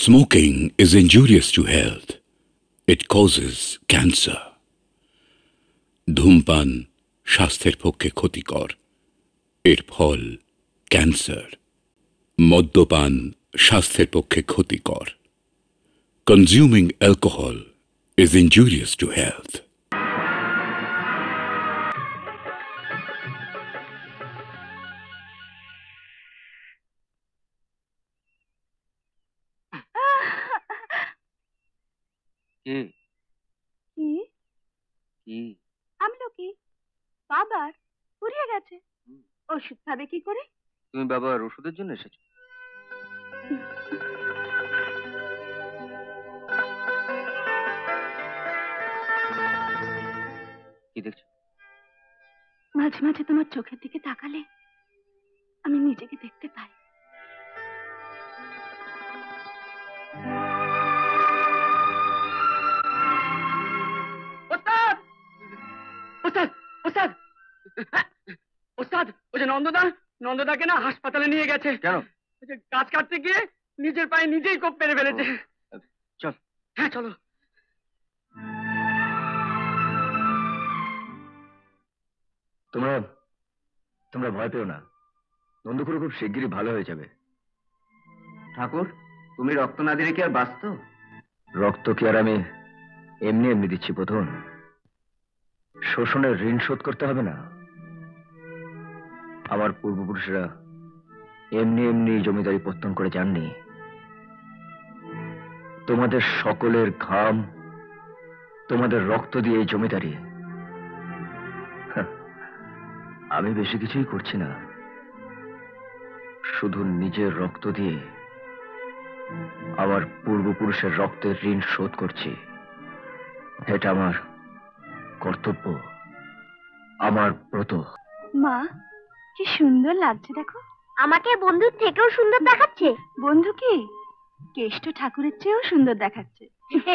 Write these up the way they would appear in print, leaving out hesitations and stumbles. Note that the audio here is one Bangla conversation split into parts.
Smoking is injurious to health. It causes cancer. ধূমপান স্বাস্থ্যের পক্ষে ক্ষতিকর, এর ফল ক্যান্সার। মদ্যপান স্বাস্থ্যের পক্ষে ক্ষতিকর। Consuming alcohol is injurious to health. আমলকি বাবার ফুরিয়ে গেছে, ওষুধ খাবে কি করে? তুমি বাবার ওষুধের জন্য এসেছো? কি দেখছো? মাঝে মাঝে তোমার চোখের দিকে তাকালে আমি নিজেকে দেখতে পাই। নন্দদাকে না হাসপাতালে নিয়ে গেছে। কেন? গাছ কাটতে গিয়ে নিজের পায়ে নিজেই কোপ মেরে ফেলেছে। চল। হ্যাঁ চলো। তোমরা তোমরা ভয় পেও না, নন্দকুরু খুব শিগগিরই ভালো হয়ে যাবে। ঠাকুর, তুমি রক্ত না দিলে কি আর বাঁচতো? রক্ত কি আর আমি এমনি এমনি দিচ্ছি প্রথম? শোষণের ঋণ শোধ করতে হবে না? আমার পূর্বপুরুষেরা এমনি এমনি জমিদারি পত্তন করে যাননি। তোমাদের সকলের ঘাম, তোমাদের রক্ত দিয়ে এই জমিদারি। আমি বেশি কিছুই করছি না, শুধু নিজের রক্ত দিয়ে আমার পূর্বপুরুষের রক্তের ঋণ শোধ করছি। এটা আমার কর্তব্য, আমার ব্রত। মা, কি সুন্দর লাগছে দেখো। আমাকে বন্ধুর থেকেও সুন্দর দেখাচ্ছে। বন্ধু কি? কেষ্ট ঠাকুরের চেয়েও সুন্দর দেখাচ্ছে।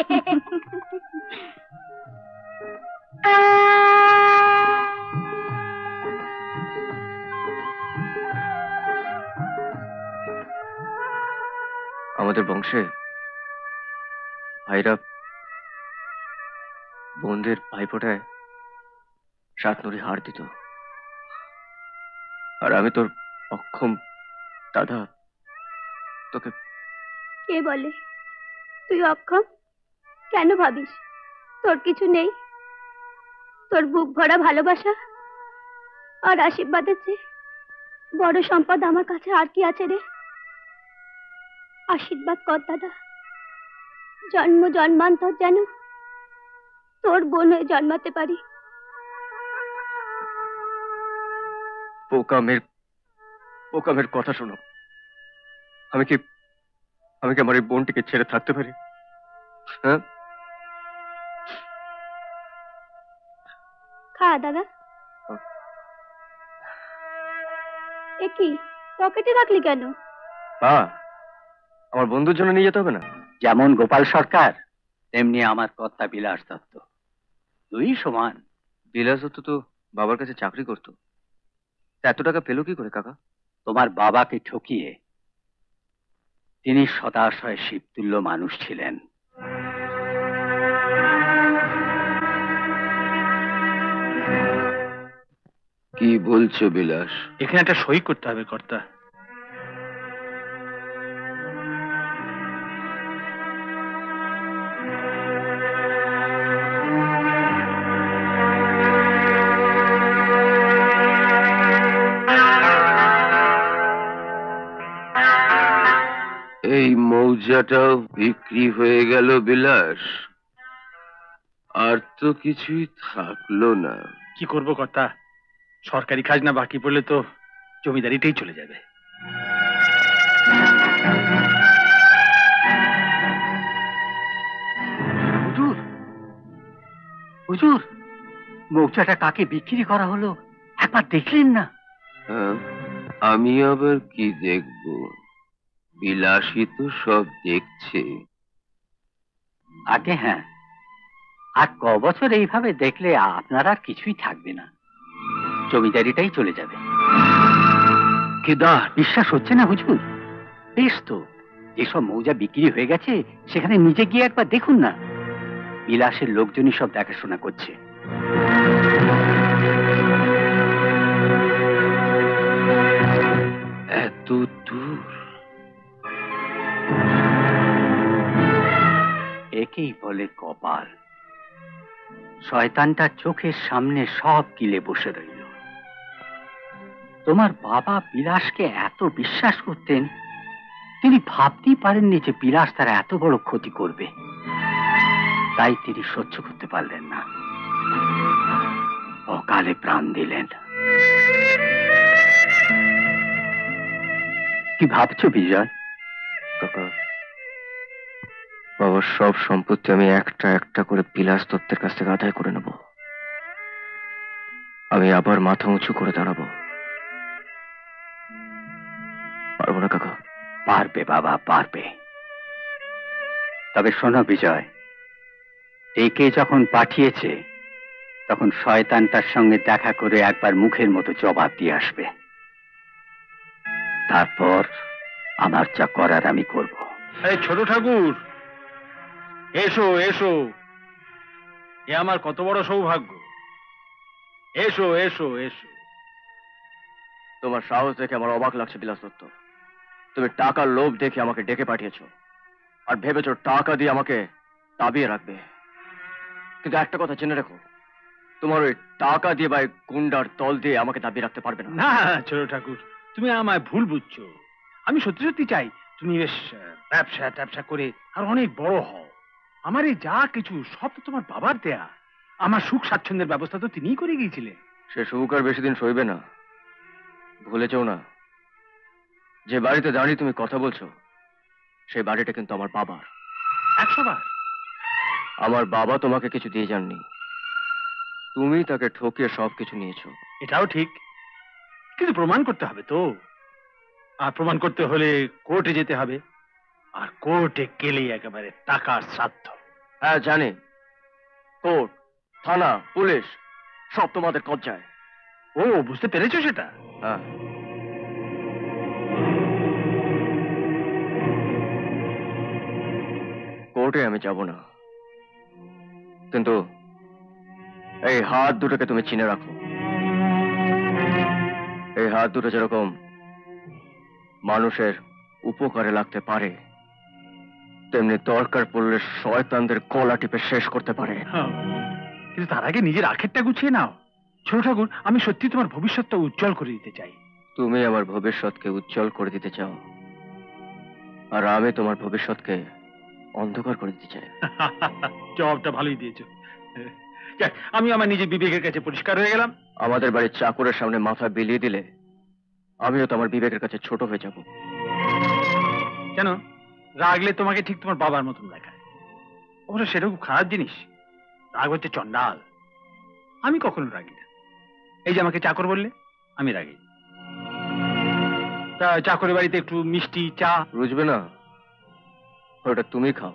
আমাদের বংশে ভাইরা বোনদের ভাইফোঁটায় 7 নুড়ি হাড় দিত, আর আমি তোর অক্ষম দাদা তোকে। কে বলে তুই অক্ষম? কেন ভাবিস তোর কিছু নেই? তোর বুক ভরা ভালোবাসা আর আশীর্বাদের চেয়ে বড় সম্পদ আমার কাছে আর কি আছে রে? আশীর্বাদ কর দাদা, জন্ম জন্মান্তর যেন তোর বোন হয়ে জন্মাতে পারি। পোকামের কথা শোনো। আমি কি আমার এই বোনটিকে ছেড়ে থাকতে পারি? হ্যাঁ, খা দাদা। এ কি পকেটে রাখলি কেন? আমার বন্ধুর জন্য নিয়ে যেতে হবে না? যেমন গোপাল সরকার তেমনি আমার কর্তা বিলাস দত্ত, দুই সমান। বিলাস দত্ত তো বাবার কাছে চাকরি করতো, এত টাকা পেলো কি করে কাকা? তোমার বাবাকে ঠকিয়ে। তিনি সদাশয় শিবতুল্য মানুষ ছিলেন। কি বলছো বিলাস? এখানে একটা সই করতে হবে কর্তা। এই মৌজাটাও বিক্রি হয়ে গেল বিলাস, আর তো কিছুই থাকলো না। কি করবো কর্তা, সরকারি খাজনা বাকি পড়লে তো জমিদারিটাই চলে যাবে। হুজুর, হুজুর, মৌচাটা কাকে বিক্রি করা হলো একবার দেখলেন না? আমি আবার কি দেখব? বিলাসী তো সব দেখছে। আগে হ্যাঁ, আর ক বছর এইভাবে দেখলে আপনার আর কিছুই থাকবে না, জমিদারিটাই চলে যাবে। কেদার, বিশ্বাস হচ্ছে না হুজুর? বেশ তো, যেসব মৌজা বিক্রি হয়ে গেছে সেখানে নিজে গিয়ে একবার দেখুন না। বিলাসের লোকজনই সব দেখাশোনা করছে। এত দূর, একেই বলে কপাল। শয়তানটা চোখের সামনে সব গিলে বসে রইল। তোমার বাবা বিলাসকে এত বিশ্বাস করতেন, তিনি ভাবতেই পারেননি যে বিলাস তার এত বড় ক্ষতি করবে। তাই তিনি সহ্য করতে পারলেন না, অকালে প্রাণ দিলেন। কি ভাবছো বিজয়? কাকা, বাবার সব সম্পত্তি আমি একটা একটা করে বিলাস দত্তের কাছ থেকে আদায় করে নেব। আমি আবার মাথা উঁচু করে দাঁড়াবো। পারবো না কাকা? পারবে বাবা, পারবে। তবে শোনো বিজয়, একে যখন পাঠিয়েছে তখন শয়তানটার সঙ্গে দেখা করে একবার মুখের মতো জবাব দিয়ে আসবে। তারপর আমার যা করার আমি করব। এই ছোট ঠাকুর, এসো এসো, এ আমার কত বড় সৌভাগ্য। এসো এসো এসো। তোমার সাহস দেখে আমার অবাক লাগছে বিলাস দত্ত। তুমি টাকার লোভ দেখে আমাকে ডেকে পাঠিয়েছো আর ভেবেছো টাকা দিয়ে আমাকে দাবিয়ে রাখবে। কিন্তু একটা কথা জেনে রেখো, তোমার ওই টাকা দিয়ে বা গুন্ডার দল দিয়ে আমাকে দাবিয়ে রাখতে পারবে না। না ছোট ঠাকুর, তুমি আমায় ভুল বুঝছো। আমি সত্যি সত্যি চাই তুমি বেশ ব্যবসা ট্যাবসা করে আর অনেক বড় হও। আমার এই যা কিছু সব তো তোমার বাবার দেয়া। আমার সুখ স্বাচ্ছন্দ্যের ব্যবস্থা তো তিনিই করে গিয়েছিলেন। সে সুখ আর বেশি দিন সইবে না। ভুলে যাও না, যে বাড়িতে দাঁড়িয়ে তুমি কথা বলছো সেই বাড়িটা কিন্তু আমার বাবার। 100 বার। আমার বাবা তোমাকে কিছু দিয়ে যাননি, তুমি তাকে ঠকিয়ে সবকিছু নিয়েছো। এটাও ঠিক, কিন্তু প্রমাণ করতে হবে তো। আর প্রমাণ করতে হলে কোর্টে যেতে হবে, আর কোর্টে গেলেই একেবারে টাকার শ্রাদ্ধ। হ্যাঁ জানি, কোর্ট, থানা, পুলিশ সব তোমাদের কবজায়। ও, বুঝতে পেরেছো সেটা? হ্যাঁ। কোর্টে আমি যাব না, কিন্তু এই হাত দুটোকে তুমি চিনে রাখো। এই হাত দুটো যেরকম মানুষের উপকারে লাগতে পারে, তেমনি দরকার পড়লে শয়তানদের গলা টিপে শেষ করতে পারে। কিন্তু তার আগে নিজের আখেরটা গুছিয়ে নাও। ছোট ঠাকুর, আমি সত্যি তোমার ভবিষ্যৎটা উজ্জ্বল করে দিতে চাই। তুমি আমার ভবিষ্যৎকে উজ্জ্বল করে দিতে চাও, আর আমি তোমার ভবিষ্যৎকে অন্ধকার করে দিতে চাই। জবাবটা ভালোই দিয়েছো। যাক, আমি আমার নিজের বিবেকের কাছে পরিষ্কার হয়ে গেলাম। আমাদের বাড়ির চাকরের সামনে মাথা বিলিয়ে দিলে আমিও তো আমার বিবেকের কাছে ছোট হয়ে যাব। কেন? রাগলে তোমাকে ঠিক তোমার বাবার মতন দেখায়। অবশ্য সেটা খুব খারাপ জিনিস। রাগ হচ্ছে চন্ডাল। আমি কখনো রাগি না। এই যে আমাকে চাকর বললে, আমি রাগি। তা চাকরের বাড়িতে একটু মিষ্টি চা বুঝবে না, ওটা তুমি খাও।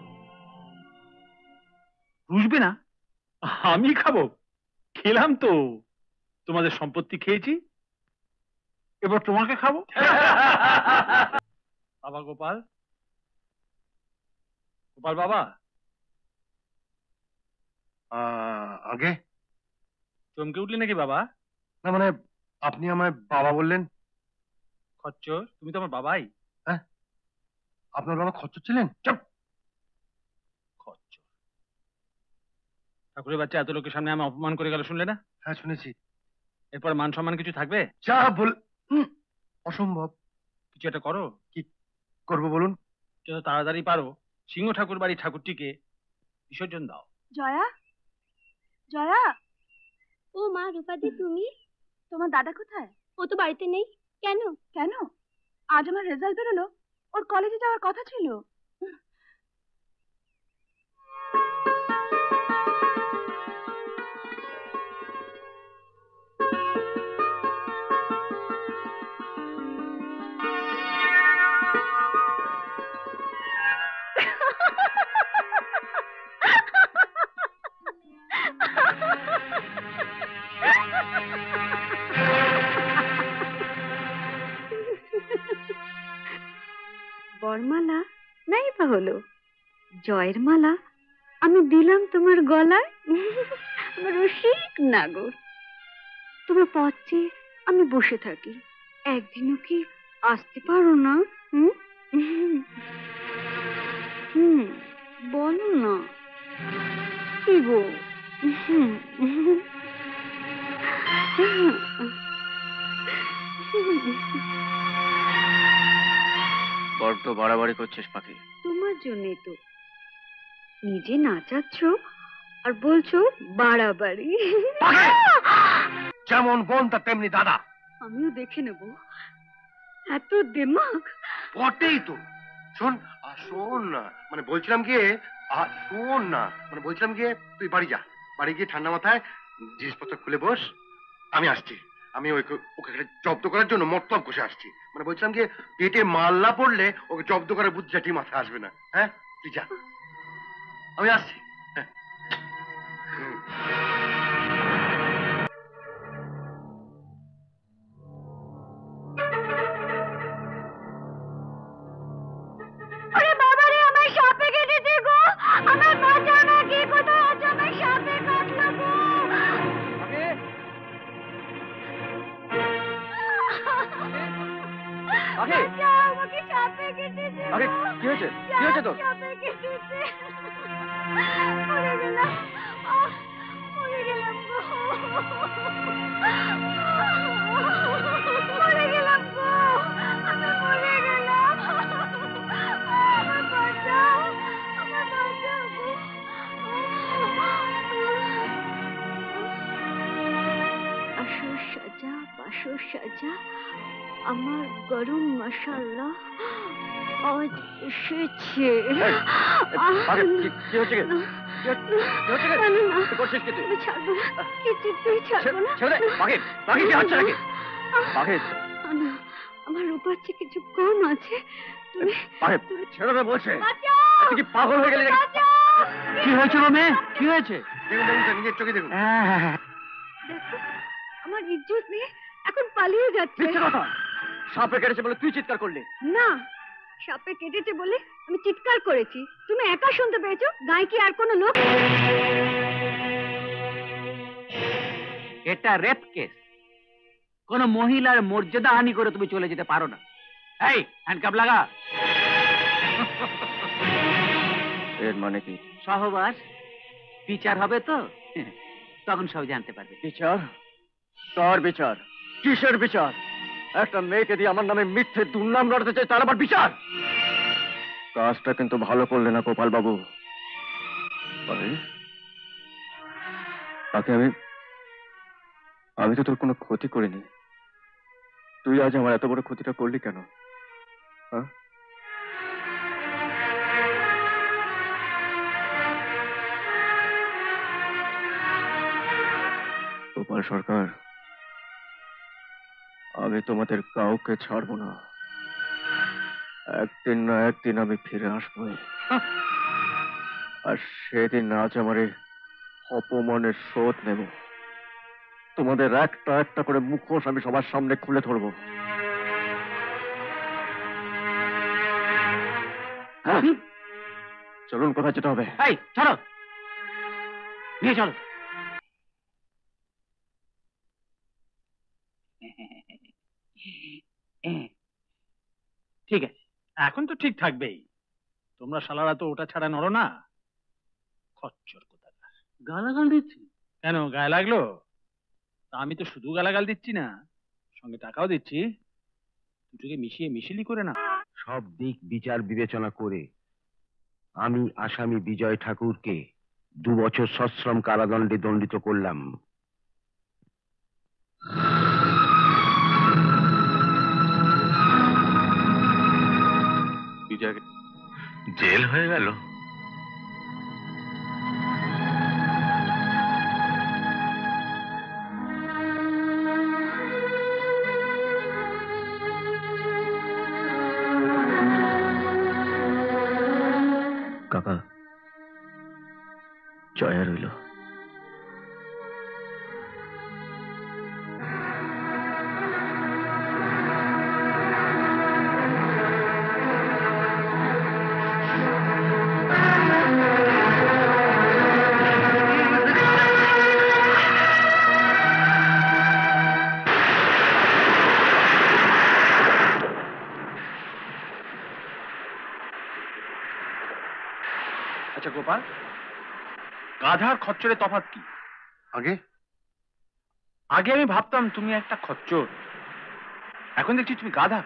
বুঝবে না? আমি খাবো? খেলাম তো, তোমাদের সম্পত্তি খেয়েছি, এবার তোমাকে খাবো। বাবা গোপাল, গোপাল বাবা। আগে চমকে উঠলে নাকি বাবা? না, মানে আপনি আমায় বাবা বললেন। খচ্চর, তুমি তো আমার বাবাই। হ্যাঁ, আপনার বাবা খচ্চর ছিলেন? চুপ! খচ্চর! ঠাকুরের বাচ্চা এত লোকের সামনে আমি অপমান করে গেল, শুনলে না? হ্যাঁ শুনেছি। এরপর মান সম্মান কিছু থাকবে? যা বল, অসম্ভব। কিছু একটা করো। কি করবো বলুন? যত তাড়াতাড়ি পারো সিংহ ঠাকুর বাড়ি ঠাকুরটিকে বিসর্জন দাও। জয়া, জয়া। ও মা রূপাদি, তুমি? তোমার দাদা কোথায়? ও তো বাড়িতে নেই। কেন? কেন? আজ আমার রেজাল্ট বেরোলো, ওর কলেজে যাওয়ার কথা ছিল। বরমালা, নাই বা হলো, জয়ের মালা আমি দিলাম তোমার গলায়। আমার রসিক নাগর, তোমার পথ চেয়ে আমি বসে থাকি, একদিনও কি আসতে পারো না? হুম হুম, বলো না কি গো? বড্ড বাড়াবাড়ি করছিস পাখি। তোমার জন্যই তো, নিজে নাচাচ্ছ আর বলছো বাড়াবাড়ি। যেমন বোন তা তেমনি দাদা। আমিও দেখে নেব, এত দিমাগ। বটেই তো। শোন শোন না, মানে বলছিলাম গিয়ে শোন না, মানে বলছিলাম গিয়ে তুই বাড়ি যা, বাড়ি গিয়ে ঠান্ডা মাথায় জিনিসপত্র খুলে বস, আমি আসছি। আমি ওকে জব্দ করার জন্য মতলব কষে আসছি। মানে বলছিলাম গিয়ে পেটে মাল না পড়লে ওকে জব্দ করার বুদ্ধিটা ঠিক মাথায় আসবে না। হ্যাঁ তুই যা, আমি আসছি। হ্যাঁ। ওরে বাবা রে, আমার সাপে কেটেছে গো, আমার বাঁচাও না, কে কোথায় আছো? আমার সাপে কাটলো গো। বাঁচাও, আমাকে সাপে কেটেছে গো। কি হয়েছে? কি হয়েছে তোর? সাপে কেটেছে। মরে গেলাম, আহ, মরে গেলাম গো। মরে গেলাম গো, আমি মরে গেলাম। আমার বাঁচাও, আমার বাঁচাও গো। আসর সাজা, বাসর সাজা, আমার গরম মশালা আজ এসেছে। কি হচ্ছে? করছিস কি তুই? ছাড়বো না, কিছুতেই ছাড়বো না। ছেড়ে দে পাখি, পাখি কি হচ্ছে নাকি? পাখি না, আমার রূপার চেয়ে কিছু কম আছে। তুমি পাখি ছেড়ে দে বলছে। বাঁচাও, তুই কি পাগল হয়ে গেলি নাকি? বাঁচাও। কি হয়েছিল মেয়ে? কি হয়েছে? দেখুন দেখুন স্যার, নিজের চোখে দেখুন। দেখো, আমার ইজ্জত নিয়ে এখন পালিয়ে যাচ্ছে। মিথ্যে কথা। সাপে কেটেছে বলে তুই চিৎকার করলি? না, সাপে কেটেছে বলে আমি চিৎকার করেছি। তুমি একা শুনতে পেয়েছো? গায়ে কি আর কোনো লোক? এটা রেপ কেস। কোন মহিলার মর্যাদা হানি করে তুমি চলে যেতে পারো না। এই হ্যান্ডকাপ লাগা। এর মানে কি? সহবাস বিচার হবে তো, তখন সব জানতে পারবে। বিচার? কার বিচার? কিসের বিচার? একটা মেয়েকে দিয়ে আমার নামে মিথ্যে দুর্নাম রটাতে চাই, তার আবার বিচার? কাজটা কিন্তু ভালো করলে না গোপাল বাবু। তাকে আমি তো তোর কোনো ক্ষতি করিনি, তুই আজ আমার এত বড় ক্ষতিটা করলি কেন? হ্যাঁ, গোপাল সরকার, আমি তোমাদের কাউকে ছাড়বো না। একদিন না একদিন আমি ফিরে আসবোই। আর সেদিন আজ আমার এই অপমানের শোধ নেব। তোমাদের একটা একটা করে মুখোশ আমি সবার সামনে খুলে ধরবো। হ্যাঁ, চলুন, কোথায় যেতে হবে? এই চলো, নিয়ে চলো। ঠিক আছে, এখন তো ঠিক থাকবেই। তোমরা শালারা তো ওটা ছাড়া নড়ো না। খচ্চর কোথাকার। গালাগাল দিচ্ছি কেন, গায়ে লাগলো? তা আমি তো শুধু গালাগাল দিচ্ছি না, সঙ্গে টাকাও দিচ্ছি। দুটোকে মিশিয়ে মিশিলি করে না। সব দিক বিচার বিবেচনা করে আমি আসামি বিজয় ঠাকুরকে 2 বছর সশ্রম কারাদণ্ডে দণ্ডিত করলাম। বিজয় জেল হয়ে গেল? কাকা, জয়া রইল। গোপাল, গাধার খচ্চরে তফাৎ কি? আগে আগে আমি ভাবতাম তুমি একটা খচ্চর, এখন দেখছি তুমি গাধা।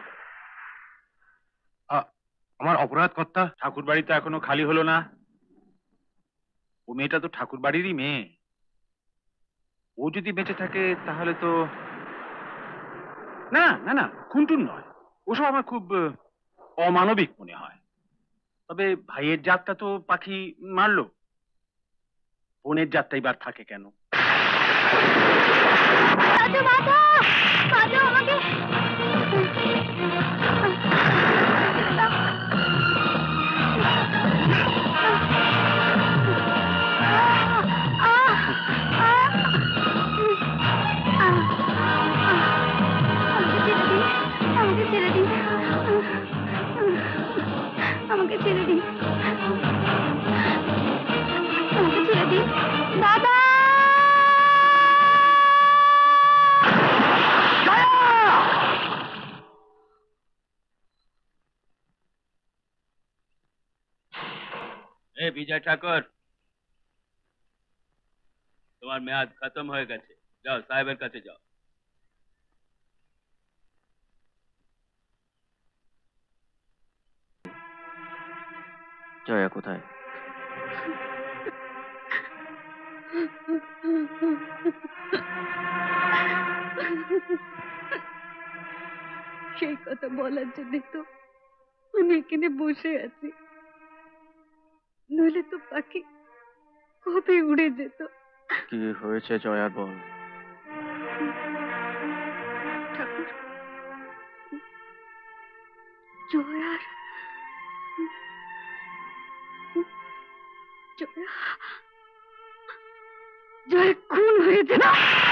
আমার অপরাধ কর্তা। ঠাকুর বাড়ি তো এখনো খালি হলো না। ও মেয়েটা তো ঠাকুর বাড়িরই মেয়ে। ও যদি বেঁচে থাকে তাহলে তো না না না, খুনটুন নয়, ওসব আমার খুব অমানবিক মনে হয়। তবে ভাইয়ের জাতটা তো পাখি মারলো, বোনের জাতটা এবার থাকে কেন? রাজু, বাঁচাও! বাঁচাও আমাকে! আমাকে ছেড়ে দিন, আমাকে ছেড়ে দিন, আমাকে ছেড়ে দিন, দাদা! বিজয় ঠাকুর, তোমার মেয়াদ খতম হয়ে গেছে, যাও সাহেবের কাছে যাও। জয়া কোথায়? সেই কথা বলার জন্য তো আমি এখানে বসে আছি, নইলে তো পাখি কবে উড়ে যেত। কি হয়েছে জয়ার বল? ঠাকুর, জয়ার জয়া জয় খুন হয়েছে না?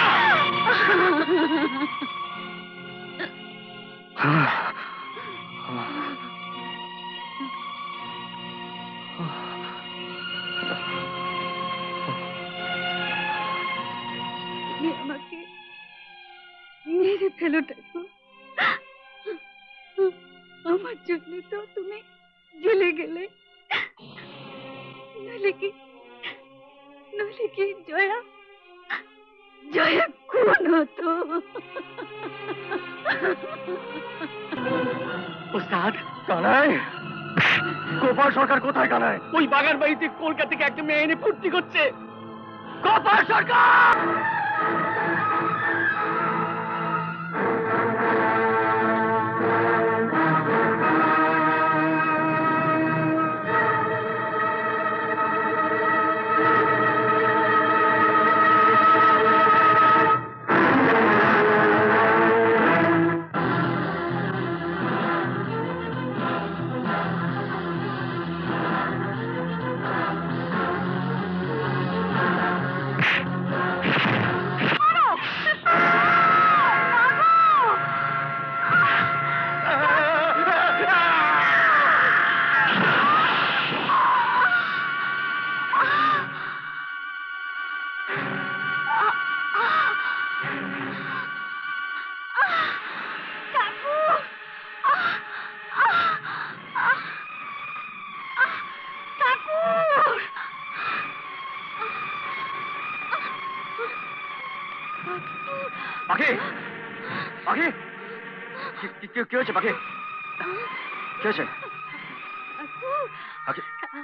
তুমি আমাকে মেরে ফেলো ঠাকুর, আমার জন্য তো তুমি জেলে গেলে, নইলে কি জয়া জয়া খুন হতো। ওস্তাদ কানাই, গোপাল সরকার কোথায় কানাই? ওই বাগান বাড়িতে কলকাতা থেকে একটা মেয়ে এনে ফুর্তি করছে। গোপাল সরকার! পাখি, পাখি, কি হয়েছে পাখি? কি হয়েছে পাখি?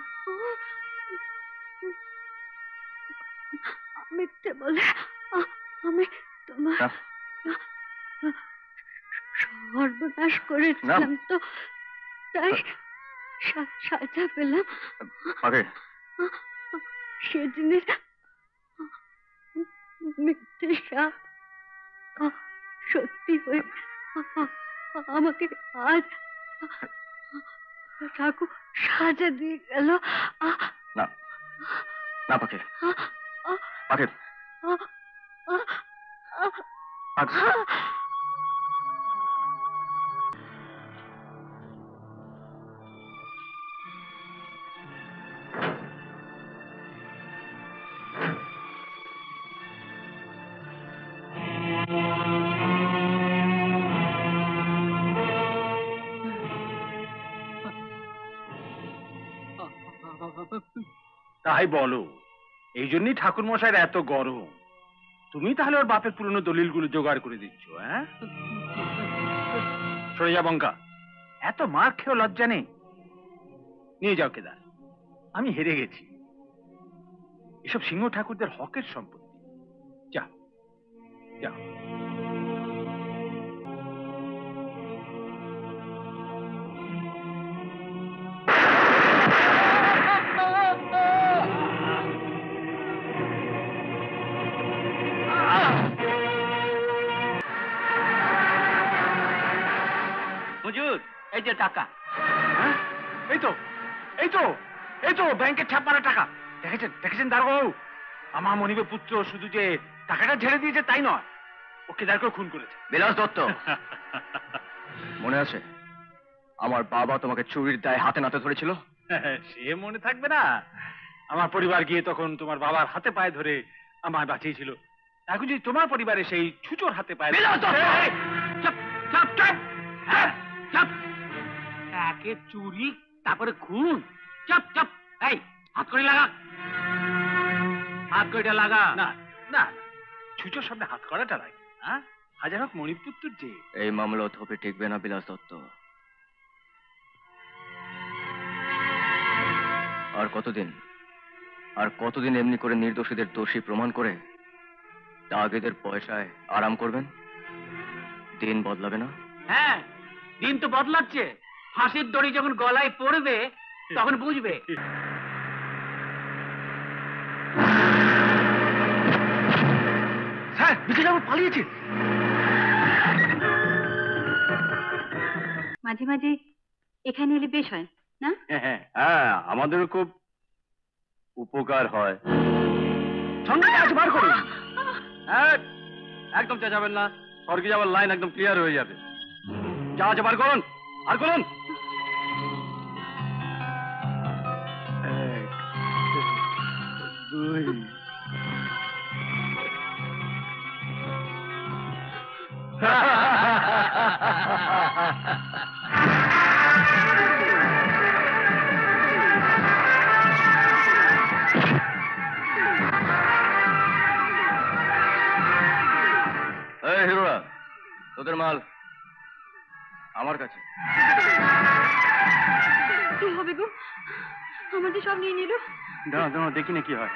মিথ্যে বলে আমি তোমার সর্বনাশ করেছিলাম, তো তাই সাজা পেলাম। পাখি, সেদিনের মিথ্যে সাপ সত্যি হয়ে আমাকে আজ ঠাকুর সাজা দিয়ে গেল। না না পাখি, পাখি, তাই বলো, এই জন্যই ঠাকুর মশাইয়ের এত গরম। তুমি তাহলে ওর বাপের পুরনো দলিলগুলো জোগাড় করে দিচ্ছ? হ্যাঁ, সরে যা বঙ্কা, এত মার খেয়েও লজ্জা নেই। নিয়ে যাও কেদার, আমি হেরে গেছি। এসব সিংহ ঠাকুরদের হকের সম্পত্তি। যা যাও। হুজুর, এই যে টাকা। হ্যাঁ, এই তো এই তো এই তো ব্যাংকের ছাপ মারা টাকা। দেখেছেন দেখেছেন দারোগাবু, আমার মনিবের পুত্র শুধু যে টাকাটা ঝেড়ে দিয়েছে তাই নয়, ও কেদারকেও খুন করেছে। বিলাস দত্ত, মনে আছে আমার বাবা তোমাকে চুরির দায়ে হাতে নাতে ধরেছিল? সে মনে থাকবে না? আমার পরিবার গিয়ে তখন তোমার বাবার হাতে পায়ে ধরে আমায় বাঁচিয়েছিল। এখন যদি তোমার পরিবারে সেই ছুচোর হাতে পায়ে একে চুরি, তারপরে খুন। চপ চপ, এই হাত করে লাগা, হাত কইটা লাগা। না না, ছুচোর সামনে হাত করাটা লাগে। হ্যাঁ, হাজার হোক মণিপুত্র যে। এই মামলা থপে টিকবে না বিলাস দত্ত। আর কতদিন এমনি করে নির্দোষীদের দোষী প্রমাণ করে দাগেদের পয়সায় আরাম করবেন? দিন বদলাবে না? হ্যাঁ, দিন তো বদলাচ্ছে। ফাঁসির দড়ি যখন গলায় পড়বে তখন বুঝবে। স্যার, বিজয় বাবু পালিয়েছে। মাঝে মাঝে এখানে এলে বেশ হয় না? হ্যাঁ, আমাদেরও খুব উপকার হয়। সঙ্গে আছে, বার করুন। হ্যাঁ, একদম চেঁচাবেন না, স্বর্গে যাওয়ার লাইন একদম ক্লিয়ার হয়ে যাবে। যা আছে বার করুন, আর করুন। এক, দুই। এই হিরোরা, তোদের মাল আমার কাছে। কি হবে গো? আমাদের সব নিয়ে নিল। দাঁড়া দাঁড়া, দেখি না কি হয়।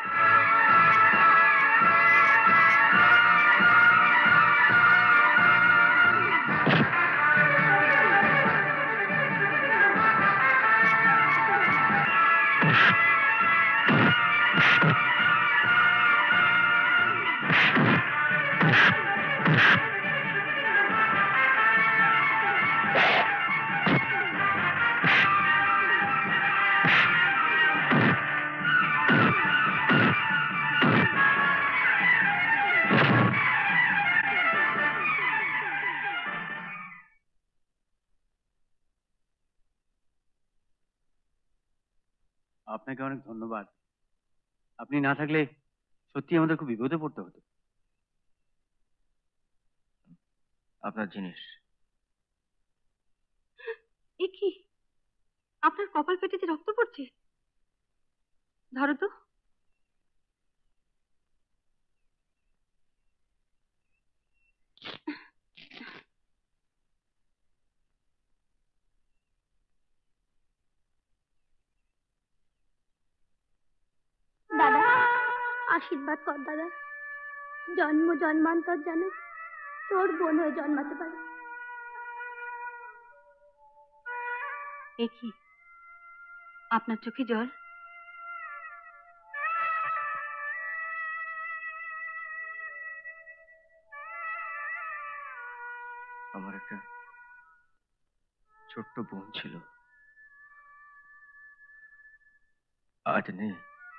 আপনাকে অনেক ধন্যবাদ। আপনি না থাকলে সত্যি আমাদের খুব বিপদে পড়তে হতো। আপনার জিনিস। এ কি? আপনার কপাল পেটে যে রক্ত পড়ছে। ধরো তো। দাদা, আশীর্বাদ কর দাদা, জন্ম জন্মান্তর যেন তোর বোন হয়ে জন্মাতে পারে। এ কি? আপনার চোখে জল? আমার একটা ছোট্ট বোন ছিল, আজ নেই।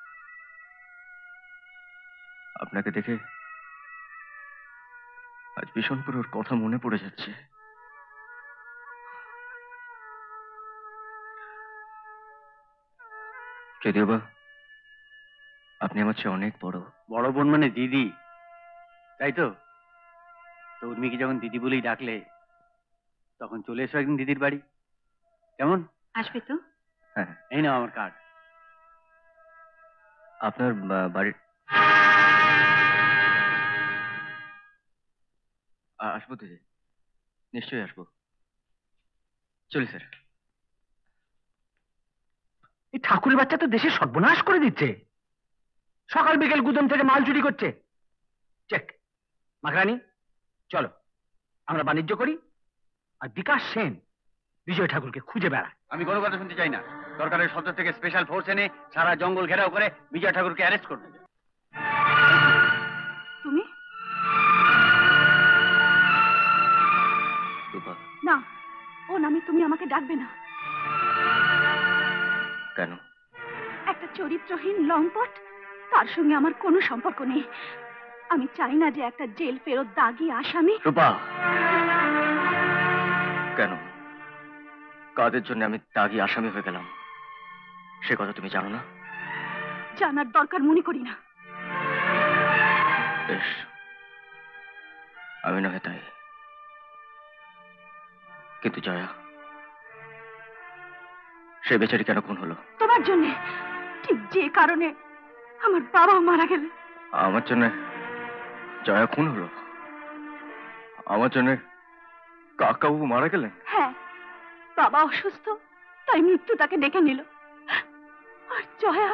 আপনাকে দেখে আজ ভীষণ করে ওর কথা মনে পড়ে যাচ্ছে। যদিও বা আপনি আমার চেয়ে অনেক বড়। বড় বোন মানে দিদি, তাই তো? তো উর্মিকে যখন দিদি বলেই ডাকলে তখন চলে এসো একদিন দিদির বাড়ি, কেমন? আসবে তো? হ্যাঁ, এই নাও আমার কার্ড। আপনার বাড়ির আসবো দিদি, নিশ্চয়ই আসবো। চলি স্যার। এই ঠাকুরের বাচ্চা তো দেশের সর্বনাশ করে দিচ্ছে। সকাল বিকেল গুদাম থেকে মাল চুরি করছে। চেক মাখরানি, চলো আমরা বাণিজ্য করি, আর বিকাশ সেন বিজয় ঠাকুরকে খুঁজে বেড়ায়। আমি কোনো কথা শুনতে চাই না। সরকারের সদর থেকে স্পেশাল ফোর্স এনে সারা জঙ্গল ঘেরাও করে বিজয় ঠাকুরকে অ্যারেস্ট করবে। তুমি রূপা, না, ও নামে তুমি আমাকে ডাকবে না। কেন? একটা চরিত্রহীন লম্পট, তার সঙ্গে আমার কোনো সম্পর্ক নেই। আমি চাই না যে একটা জেল ফেরত দাগি আসামি। রূপা, কেন? কাদের জন্য আমি দাগি আসামি হয়ে গেলাম সে কথা তুমি জানো না? জানার দরকার মনে করি না। বেশ, আমি নয় তাই, কিন্তু জয়া, সে বেচারি কেন খুন হলো? তোমার জন্য, ঠিক যে কারণে আমার বাবা মারা গেলে। আমার জন্য জয়া খুন হলো? আমার জন্য কাকাবাবু মারা গেলেন? হ্যাঁ, বাবা অসুস্থ, তাই মৃত্যু তাকে ডেকে নিল। আর জয়া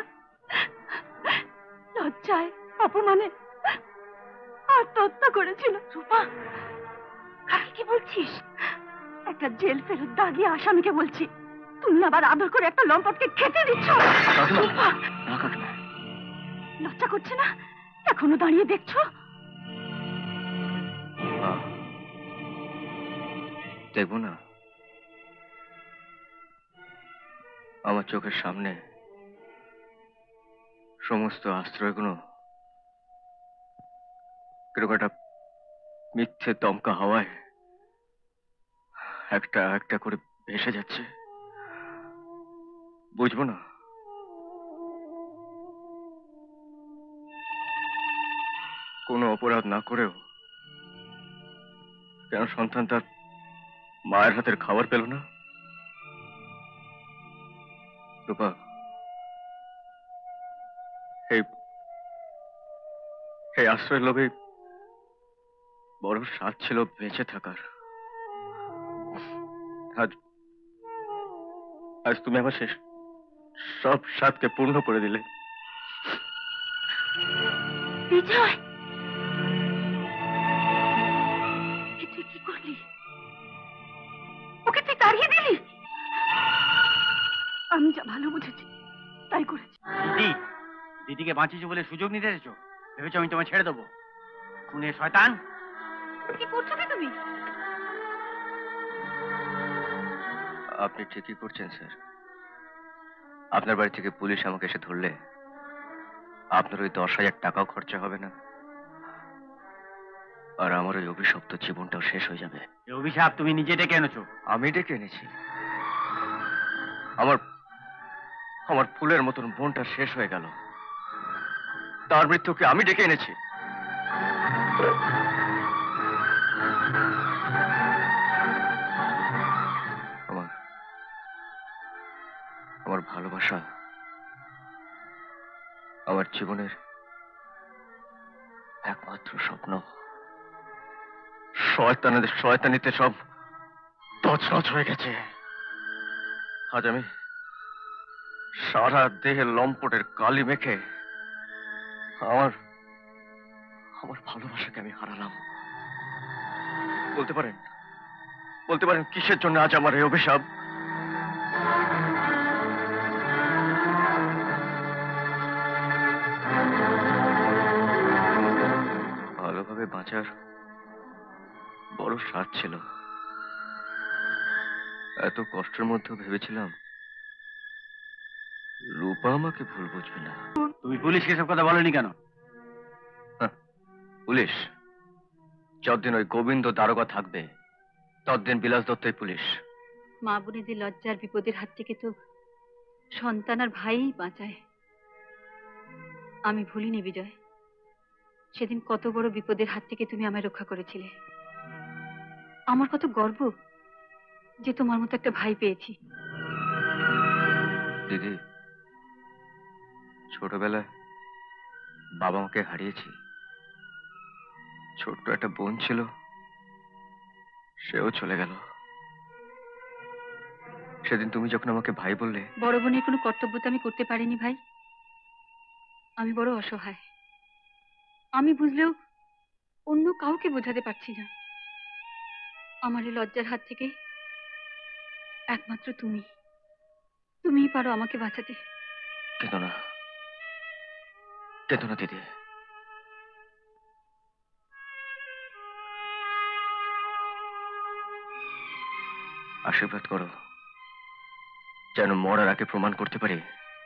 লজ্জায় অপমানে আত্মহত্যা করেছিল। রূপা, কাকে কি বলছিস? একটা জেল ফেরত দাগি আসামিকে বলছি। তুমি আবার আদর করে একটা লম্পটকে খেতে দিচ্ছ। রূপা, লজ্জা করছে না? এখনো দাঁড়িয়ে দেখছো? দেখবো না? আমার চোখের সামনে সমস্ত আশ্রয়গুলো কিরকম একটা মিথ্যে দমকা হাওয়ায় একটা একটা করে ভেসে যাচ্ছে, বুঝবো না? কোনো অপরাধ না করেও কেন সন্তান তার মায়ের হাতের খাবার পেল না? রূপা, এই আশ্রয়ের লোভে বড় স্বাদ ছিল বেঁচে থাকার। আজ আজ তুমি আমার শেষ সব স্বাদকে পূর্ণ করে দিলে। বিজয়, তুই কি করলি? ওকে তুই তাড়িয়ে দিলি? আমি যা ভালো বুঝেছি তাই করেছি। দিদি, দিদিকে বাঁচিয়েছো বলে সুযোগ নিতে এসেছো? ভেবেছো আমি তোমায় ছেড়ে দেবো? খুনের শয়তান! কি করছো কি তুমি? আপনি ঠিকই করছেন স্যার। আপনার বাড়ি থেকে পুলিশ আমাকে এসে ধরলে আপনার ওই 10,000 টাকাও খরচা হবে না, আর আমার ওই অভিশপ্ত জীবনটাও শেষ হয়ে যাবে। এই অভিশাপ তুমি নিজে ডেকে এনেছো? আমি ডেকে এনেছি? আমার আমার ফুলের মতন বোনটা শেষ হয়ে গেল, তার মৃত্যুকে আমি ডেকে এনেছি। আমার ভালোবাসা, আমার জীবনের একমাত্র স্বপ্ন, শয়তানিতে সব তছনছ হয়ে গেছে। আজ আমি সারা দেহে লম্পটের কালি মেখে আমার ভালোবাসাকে আমি হারালাম। বলতে পারেন কিসের জন্য আজ আমার এই অভিশাপ? ভালোভাবে বাঁচার বড় স্বাদ ছিল। এত কষ্টের মধ্যেও ভেবেছিলাম রূপা আমাকে ভুল বুঝবে না। তুমি পুলিশকে সব কথা বলনি কেন? পুলিশ যতদিন ওই গোবিন্দ দারোগা থাকবে ততদিন বিলাস দত্তই পুলিশ। মা বোনেদের লজ্জার বিপদের হাত থেকে তো সন্তান আর ভাইই বাঁচায়। আমি ভুলিনি বিজয়, সেদিন কত বড় বিপদের হাত থেকে তুমি আমায় রক্ষা করেছিলে। আমার কত গর্ব যে তোমার মতো একটা ভাই পেয়েছি। দিদি, ছোটবেলায় বাবা মাকে হারিয়েছি। ছোট্ট একটা বোন ছিল, সেও চলে গেল। সেদিন তুমি যখন আমাকে ভাই বললে, বড় বোনের কোনো কর্তব্য তো আমি করতে পারিনি ভাই। আমি বড় অসহায়। আমি বুঝলেও অন্য কাউকে বোঝাতে পারছি না। আমার এই লজ্জার হাত থেকে একমাত্র তুমিই পারো আমাকে বাঁচাতে। কেঁদো না, কেঁদো না দিদি। আশীর্বাদ করো যেন মরার আগে প্রমাণ করতে পারি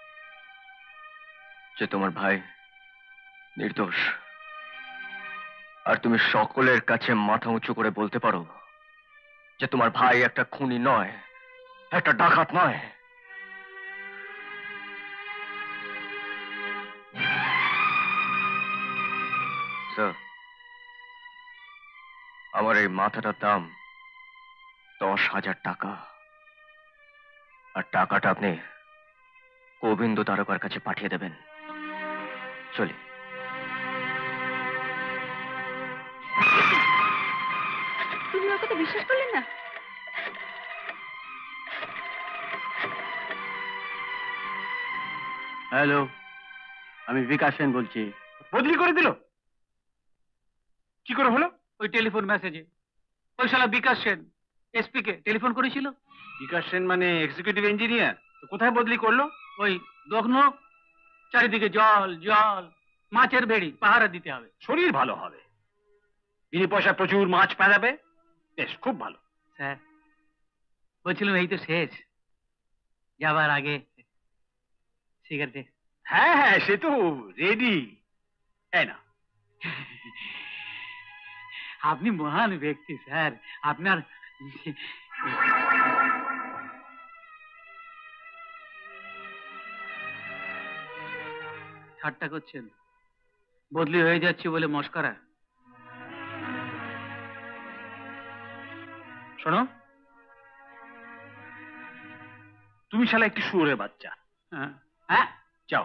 যে তোমার ভাই নির্দোষ, আর তুমি সকলের কাছে মাথা উঁচু করে বলতে পারো যে তোমার ভাই একটা খুনি নয়, একটা ডাকাত নয়। স্যার, আমার এই মাথাটার দাম 10,000 টাকা, আর টাকাটা আপনি গোবিন্দ তারকার কাছে পাঠিয়ে দেবেন। চলি। তুমি ওর কথা বিশ্বাস করলেন না? হ্যালো, আমি বিকাশ সেন বলছি। বদলি করে দিল? কি করে হলো? ওই টেলিফোন মেসেজে ওই শালা বিকাশ সেন এসপি কে টেলিফোন করেছিল। বিকাশ সেন মানে এক্সিকিউটিভ ইঞ্জিনিয়ার, তো কোথায় বদলি করলো? ওই দগ্ন, চারিদিকে জল জল, মাছের ভেড়ি, পাহারা দিতে হবে। শরীর ভালো হবে, বিনি পয়সা প্রচুর মাছ পেদাবে, বেশ খুব ভালো। স্যার বলছিলাম এই তো শেষ, যাবার আগে সিগারেট। হ্যাঁ হ্যাঁ, সে তো রেডি। তাই না? আপনি মহান ব্যক্তি স্যার, আপনার ঠাট্টা করছেন? বদলি হয়ে যাচ্ছে বলে মস্করা? শোনো, তুমি শালা একটি শুয়োরের বাচ্চা। হ্যাঁ, যাও।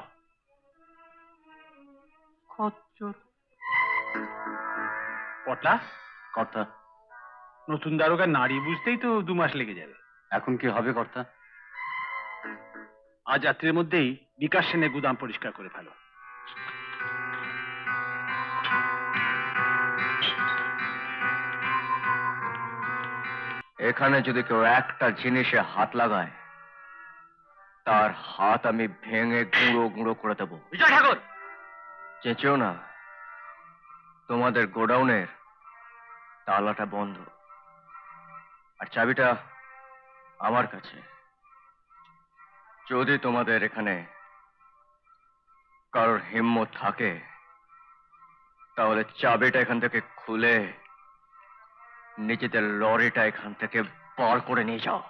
খচ্চর পটলা কর্তা। নতুন দারোগা নারী বুঝতেই তো 2 মাস লেগে যাবে। এখন কি হবে কর্তা? আজ রাত্রের মধ্যেই বিকাশ সেনের গুদাম পরিষ্কার করে ফেলো। এখানে যদি কেউ একটা জিনিসে হাত লাগায়, তার হাত আমি ভেঙে গুঁড়ো গুঁড়ো করে দেবো। বিজয় ঠাকুর, চেঁচেও না, তোমাদের গোডাউনের তালাটা বন্ধ, আর চাবিটা আমার কাছে। যদি তোমাদের এখানে কারোর হিম্মত থাকে, তাহলে চাবিটা এখান থেকে খুলে নিজেদের লরিটা এখান থেকে বার করে নিয়ে যাও।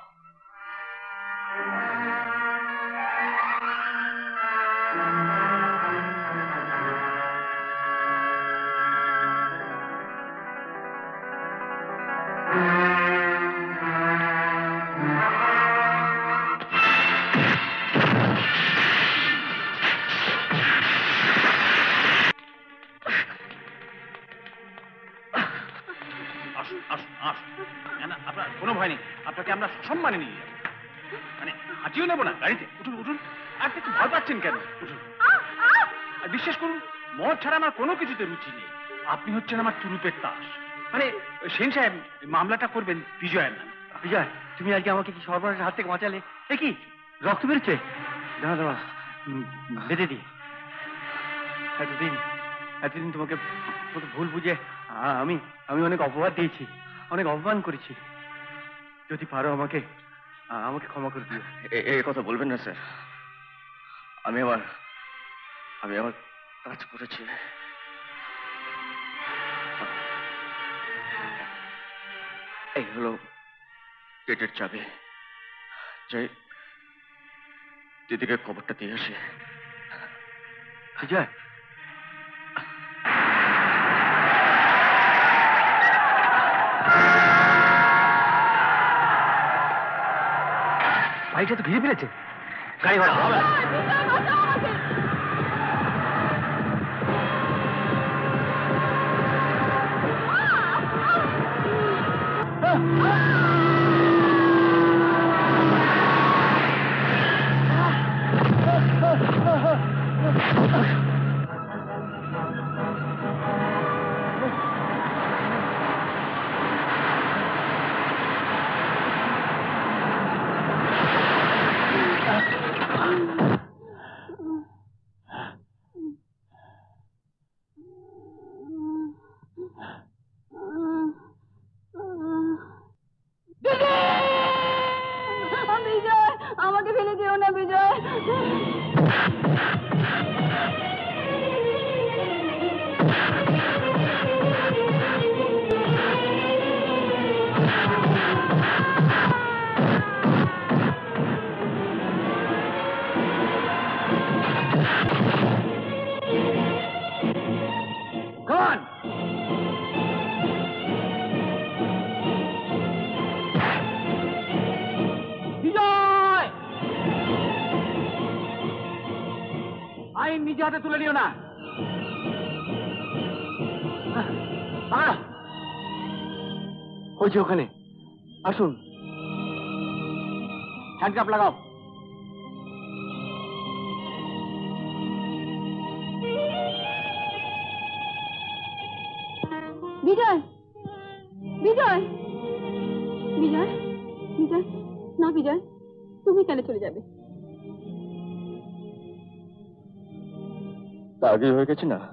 আসুন আসুন আসুন, না আপনার কোনো ভয় নেই, আপনাকে আমরা সসম্মানে নিয়ে যাবো, মানে হাঁটিও নেবো না, গাড়িতে উঠুন উঠুন। আর একটু ভয় পাচ্ছেন কেন? উঠুন। আর বিশ্বাস করুন, মদ ছাড়া আমার কোনো কিছুতে রুচি নেই। আপনি হচ্ছেন আমার তুরুপের তাস। মানে সেন সাহেব মামলাটা করবেন বিজয়ের নামে। বিজয়, তুমি আজকে আমাকে কি সর্বনাশের হাত থেকে বাঁচালে? এ কি রক্ত বেরোচ্ছে? দাঁড়া দাঁড়া, বেঁধে দি। এতদিন তোমাকে ভুল বুঝে আমি অনেক অপবাদ দিয়েছি, অনেক অপমান করেছি। যদি পারো আমাকে ক্ষমা করে দিও। এই কথা বলবেন না স্যার। আমি আমার কাজ করেছি। এই হলো গেটের চাবি। যাই দিদিকে খবরটা দিয়ে আসি। বিজয়, বাইকটা তো ঘিরে ফেলেছে। গাড়ি ঘোড়া হবে না। না বিজয়। আইন নিজে হাতে তুলে নিও না। ওই যে ওখানে, আসুন, হ্যান্ডকাপ লাগাও। বিজয়, বিজয়, বিজয়, বিজয়, না বিজয়, তুমি কেন চলে যাবে? আগে হয়ে গেছি না,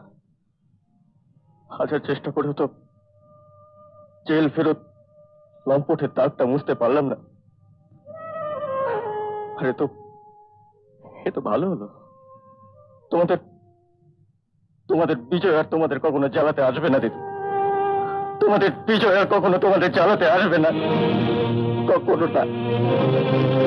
হাজার চেষ্টা করেও তো জেল ফেরত লম্পটের দাগটা মুছতে পারলাম না। আরে তো এ তো ভালো হলো। তোমাদের তোমাদের বিজয় আর তোমাদের কখনো জ্বালাতে আসবে না দিদি। তোমাদের বিজয় আর কখনো তোমাদের জ্বালাতে আসবে না, কখনো না।